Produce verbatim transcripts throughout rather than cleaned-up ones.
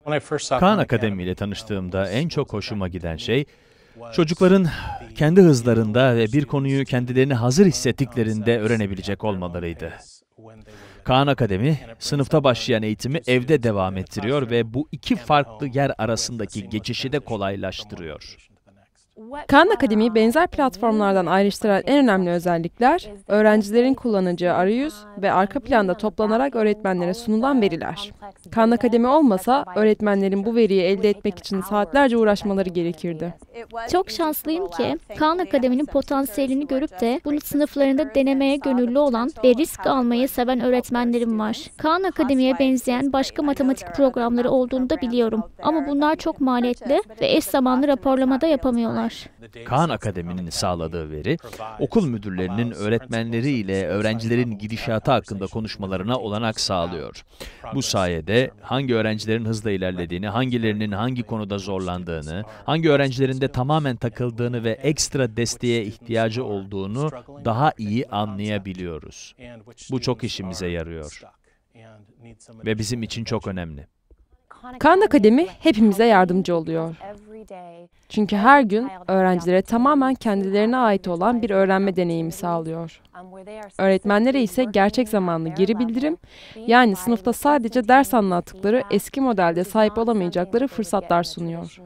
Khan Akademi ile tanıştığımda en çok hoşuma giden şey, çocukların kendi hızlarında ve bir konuyu kendilerini hazır hissettiklerinde öğrenebilecek olmalarıydı. Khan Akademi, sınıfta başlayan eğitimi evde devam ettiriyor ve bu iki farklı yer arasındaki geçişi de kolaylaştırıyor. Khan Akademi'yi benzer platformlardan ayrıştıran en önemli özellikler, öğrencilerin kullanacağı arayüz ve arka planda toplanarak öğretmenlere sunulan veriler. Khan Akademi olmasa, öğretmenlerin bu veriyi elde etmek için saatlerce uğraşmaları gerekirdi. Çok şanslıyım ki, Khan Akademi'nin potansiyelini görüp de bunu sınıflarında denemeye gönüllü olan ve risk almayı seven öğretmenlerim var. Khan Akademi'ye benzeyen başka matematik programları olduğunu da biliyorum. Ama bunlar çok maliyetli ve eş zamanlı raporlamada yapamıyorlar. Khan Akademi'nin sağladığı veri, okul müdürlerinin öğretmenleriyle öğrencilerin gidişatı hakkında konuşmalarına olanak sağlıyor. Bu sayede hangi öğrencilerin hızla ilerlediğini, hangilerinin hangi konuda zorlandığını, hangi öğrencilerin de tamamen takıldığını ve ekstra desteğe ihtiyacı olduğunu daha iyi anlayabiliyoruz. Bu çok işimize yarıyor ve bizim için çok önemli. Khan Akademi hepimize yardımcı oluyor. Çünkü her gün öğrencilere tamamen kendilerine ait olan bir öğrenme deneyimi sağlıyor. Öğretmenlere ise gerçek zamanlı geri bildirim, yani sınıfta sadece ders anlattıkları eski modelde sahip olamayacakları fırsatlar sunuyor.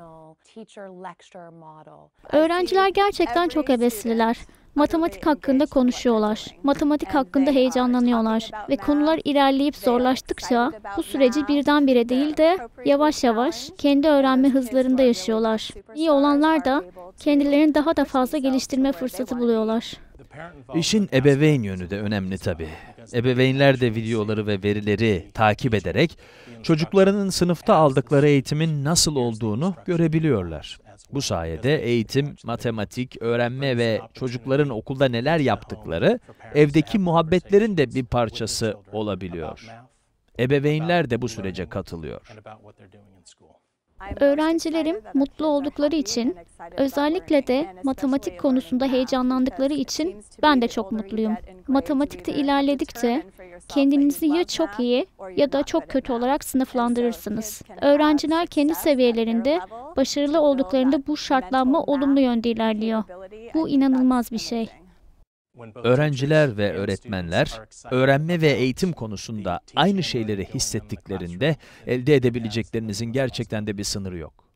Öğrenciler gerçekten çok hevesliler. Matematik hakkında konuşuyorlar. Matematik hakkında heyecanlanıyorlar. Ve konular ilerleyip zorlaştıkça bu süreci birdenbire değil de yavaş yavaş kendi öğrenme hızlarında yaşıyorlar. İyi olanlar da kendilerini daha da fazla geliştirme fırsatı buluyorlar. İşin ebeveyn yönü de önemli tabii. Ebeveynler de videoları ve verileri takip ederek çocuklarının sınıfta aldıkları eğitimin nasıl olduğunu görebiliyorlar. Bu sayede eğitim, matematik, öğrenme ve çocukların okulda neler yaptıkları, evdeki muhabbetlerin de bir parçası olabiliyor. Ebeveynler de bu sürece katılıyor. Öğrencilerim mutlu oldukları için, özellikle de matematik konusunda heyecanlandıkları için ben de çok mutluyum. Matematikte ilerledikçe kendinizi ya çok iyi ya da çok kötü olarak sınıflandırırsınız. Öğrenciler kendi seviyelerinde başarılı olduklarında bu şartlanma olumlu yönde ilerliyor. Bu inanılmaz bir şey. Öğrenciler ve öğretmenler, öğrenme ve eğitim konusunda aynı şeyleri hissettiklerinde elde edebileceklerinizin gerçekten de bir sınırı yok.